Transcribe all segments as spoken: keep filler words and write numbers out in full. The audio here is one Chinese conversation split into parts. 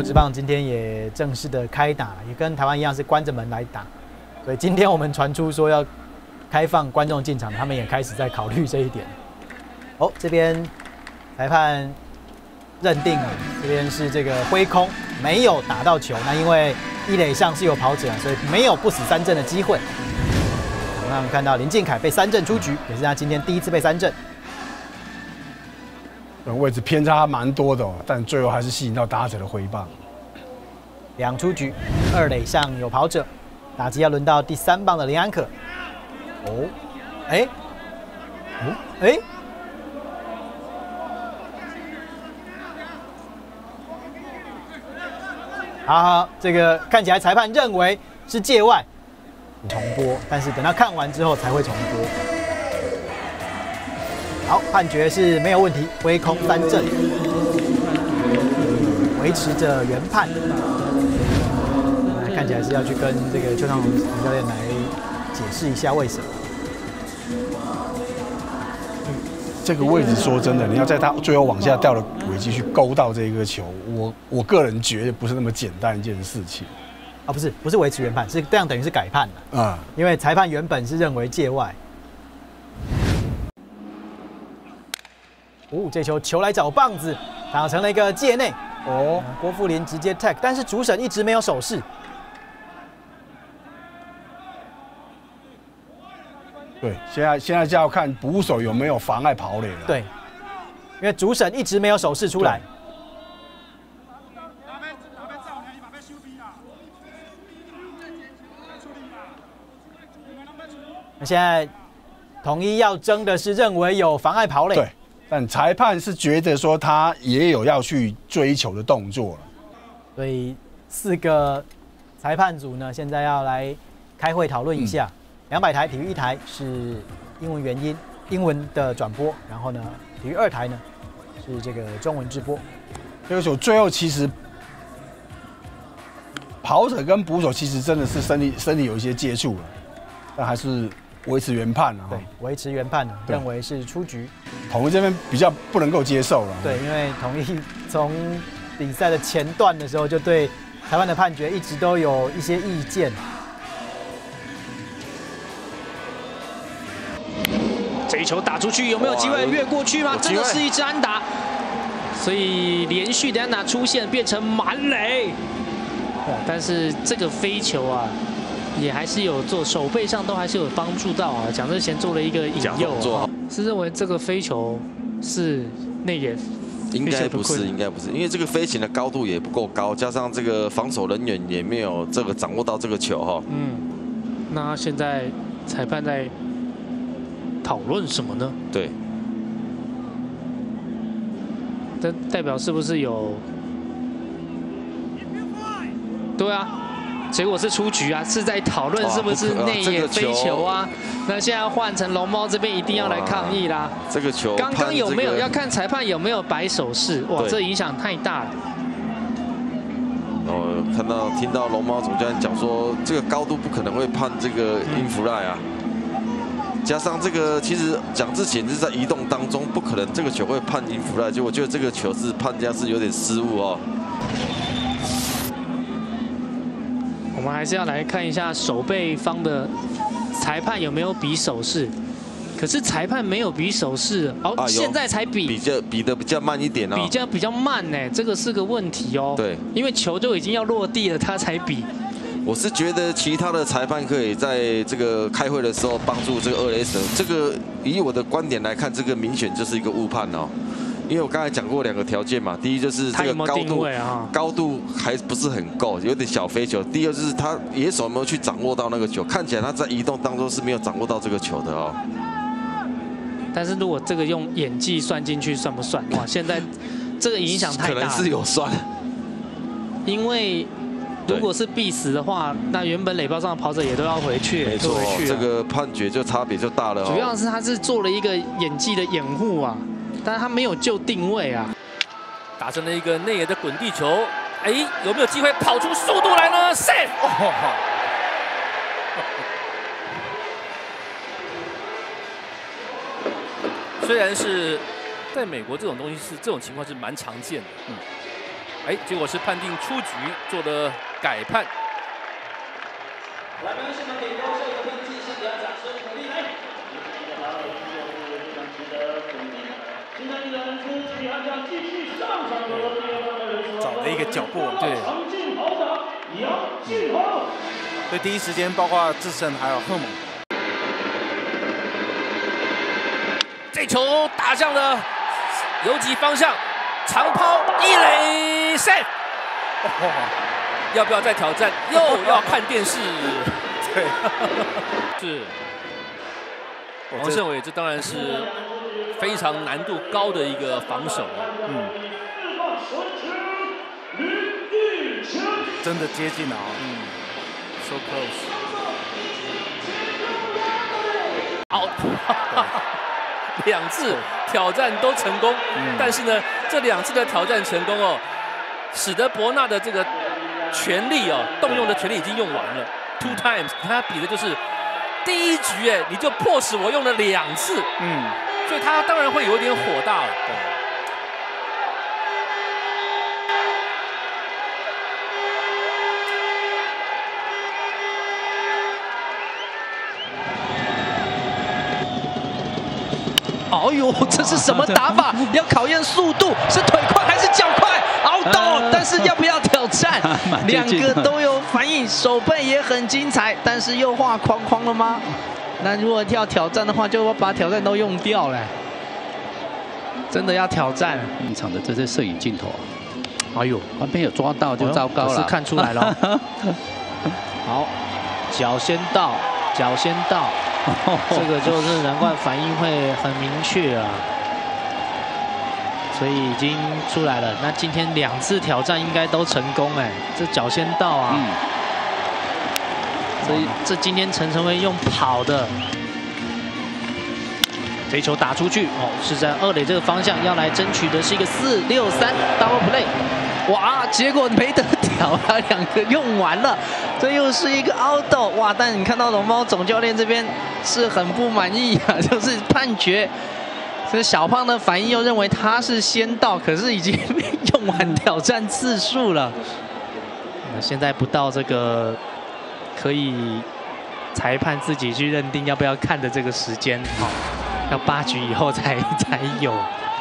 国职棒今天也正式的开打了，也跟台湾一样是关着门来打。所以今天我们传出说要开放观众进场，他们也开始在考虑这一点。哦，这边裁判认定了，这边是这个挥空，没有打到球。那因为一垒上是有跑者，所以没有不死三振的机会。那我们看到林敬凯被三振出局，也是他今天第一次被三振。 位置偏差蛮多的哦，但最后还是吸引到打者的挥棒。 两出局，二垒上有跑者，打击要轮到第三棒的林安可。哦，哎，哦，哎。好好，这个看起来裁判认为是界外，重播，但是等他看完之后才会重播。好，判决是没有问题，挥空三振，维持着原判。看起来是要去跟这个邱昌宏总教练来解释一下为什么。 这个位置说真的，你要在他最后往下掉的轨迹去勾到这个球，我我个人觉得不是那么简单一件事情。 啊，不是，不是维持原判，是这样等于是改判了。啊、嗯，因为裁判原本是认为界外。哦，这球球来找棒子，打成了一个界内。哦，郭富林直接 tag， 但是主审一直没有手势。 对，现在现在就要看捕手有没有妨碍跑垒了。 对，因为主审一直没有手势出来。那现在统一要争的是认为有妨碍跑垒。 对，但裁判是觉得说他也有要去追求的动作了。 所以四个裁判组呢，现在要来开会讨论一下。嗯两百台，体育一台是英文原音，英文的转播，然后呢，体育二台呢是这个中文直播。 这个球最后其实跑者跟捕手其实真的是身体身体有一些接触了，但还是维持原判啊。 对，维持原判呢，认为是出局。 统一这边比较不能够接受了。 对，因为统一从比赛的前段的时候就对台湾的判决一直都有一些意见。 这一球打出去有没有机会越过去吗？真的是一支安打，所以连续的安打出现变成满垒。但是这个飞球啊，也还是有做手背上都还是有帮助到啊。蒋志贤做了一个引诱、啊，是认为这个飞球是内野。 应该不是，应该不是，因为这个飞行的高度也不够高，加上这个防守人员也没有这个掌握到这个球哈。 嗯，那现在裁判在讨论什么呢？ 对， 这代表是不是有？对啊，结果是出局啊，是在讨论是不是内野飞球啊？那现在换成龙猫这边一定要来抗议啦。 这个球刚刚有没有要看裁判有没有摆手势？哇，这影响太大了。 哦，看到听到龙猫总教练讲说，这个高度不可能会判这个in fly啊。加上这个，其实蒋志贤是在移动当中，不可能这个球会判in fly，就我觉得这个球是判价是有点失误哦。 我们还是要来看一下守备方的裁判有没有比手势，可是裁判没有比手势，哦，啊、现在才比， 比较比的比较慢一点哦， 比较比较慢呢，这个是个问题哦。 对， 因为球都已经要落地了，他才比。 我是觉得其他的裁判可以在这个开会的时候帮助这个二垒手。这个以我的观点来看，这个明显就是一个误判哦。因为我刚才讲过两个条件嘛，第一就是这个高度高度还不是很够，有点小飞球。第二就是他野手有没有去掌握到那个球，看起来他在移动当中是没有掌握到这个球的哦。 但是如果这个用演技算进去，算不算？哇，现在这个影响太大了。 可能是有算， 因为。如果是必死的话，那原本垒包上的跑者也都要回去， 没错，这个判决就差别就大了、哦。 主要是他是做了一个演技的掩护啊，但是他没有就定位啊， 打成了一个内野的滚地球，哎，有没有机会跑出速度来呢 ？Safe！ 哦，虽然是在美国这种东西是这种情况是蛮常见的，嗯。 哎，结果是判定出局，做了改判。 来，现场点高，这个并继续给他掌声鼓励来。 找了一个脚步， 对。 所以第一时间，包括智胜还有贺猛， 这球打向了游击方向，长抛一垒 safe。哦，要不要再挑战？又要看电视。 对， 是。王胜伟，这当然是非常难度高的一个防守啊。嗯。 真的接近了啊。嗯。So close。 好，两次挑战都成功，嗯、但是呢，这两次的挑战成功哦，使得伯纳的这个权力哦，动用的权力已经用完了。Two times， 他比的就是第一局，哎，你就迫使我用了两次，嗯，所以他当然会有点火大了。对。 哎呦，这是什么打法？要考验速度，是腿快还是脚快？凹到，但是要不要挑战？两个都有反应，手背也很精彩，但是又画框框了吗？那如果要挑战的话，就把挑战都用掉了。真的要挑战？ 现场的这些摄影镜头啊， 哎呦， 旁边有抓到就糟糕了， 是看出来了。好，脚先到，脚先到。这个就是难怪反应会很明确啊，所以已经出来了。那今天两次挑战应该都成功哎，这脚先到啊，嗯、所以这今天陈晨威用跑的，这一球打出去哦，是在二垒这个方向要来争取的是一个四六三 double play， 哇，结果没得挑啊，两个用完了。这又是一个 out 哇！但你看到龙猫总教练这边是很不满意啊，就是判决，这小胖的反应又认为他是先到，可是已经用完挑战次数了。那现在不到这个可以裁判自己去认定要不要看的这个时间，好，要八局以后才才有。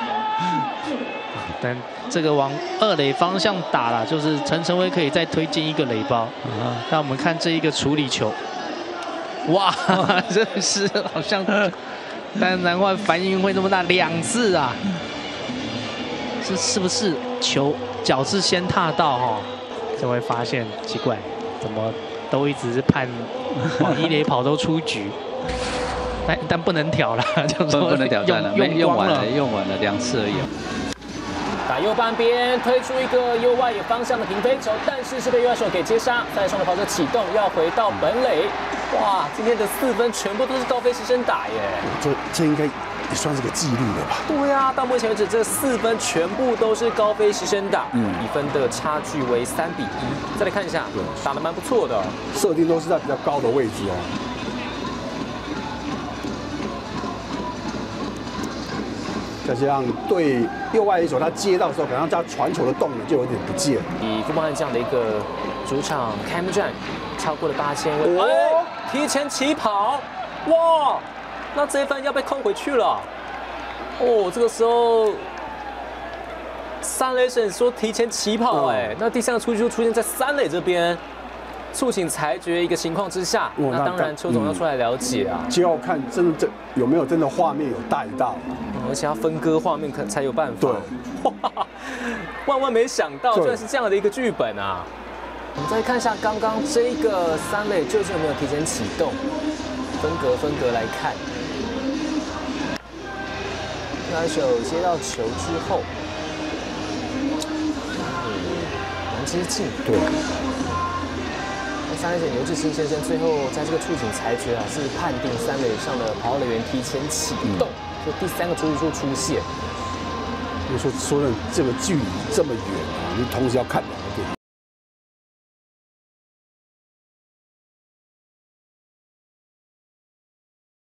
但这个往二垒方向打了，就是陈晨威可以再推进一个垒包。啊，那我们看这一个处理球，哇，真是好像，但难怪反应会那么大，两次啊！这是不是球脚是先踏到哈、哦？就会发现奇怪，怎么都一直是判往一垒跑都出局，但但不能挑了，就说不能挑战了， 用用完了，用完了两次而已。 打右半边推出一个右外野方向的平飞球，但是是被右外手给接杀。再双的跑者启动，要回到本垒。哇，今天的四分全部都是高飞牺牲打耶！ 这这应该也算是个纪录了吧？ 对呀、啊，到目前为止这四分全部都是高飞牺牲打，嗯，比分的差距为三比一。再来看一下，打得蛮不错的、哦， 设定都是在比较高的位置哦。再加上对右外野手，他接到的时候，可能他传球的动能就有点不见。 以富邦悍这样的一个主场开幕战，超过了八千位，哎，提前起跑，哇，那这一分要被空回去了。哦，这个时候三垒审说提前起跑，哎、嗯，那第三个出局就出现在三垒这边。促请裁决一个情况之下，哦、那当然邱总要出来了解啊， 就要看真的这有没有真的画面有带到、嗯， 而且要分割画面可才有办法。 对， 哇，万万没想到，居然是这样的一个剧本啊！我们再看一下刚刚这个三垒究竟有没有提前启动，分隔分隔来看，右手接到球之后，蛮接近， 对。 三垒审尤志新先生最后在这个触警裁决啊，是判定三垒上的跑垒员提前启动，就、嗯、第三个出局数出现。 就说说的这个距离这么远啊，你同时要看的